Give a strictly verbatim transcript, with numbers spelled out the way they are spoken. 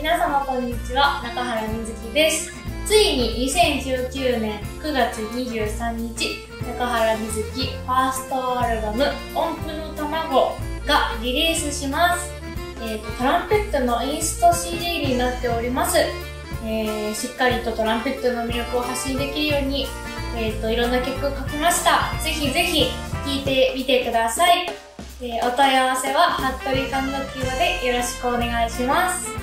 皆様こんにちは、中原みずきです。ついににせんじゅうきゅうねんくがつにじゅうさんにち、中原みずきファーストアルバム音符の卵がリリースします。えーと、トランペットのインスト シーディー になっております。えー、しっかりとトランペットの魅力を発信できるように、えーと、いろんな曲を書きました。ぜひぜひ聴いてみてください。えー、お問い合わせは服部管楽器までよろしくお願いします。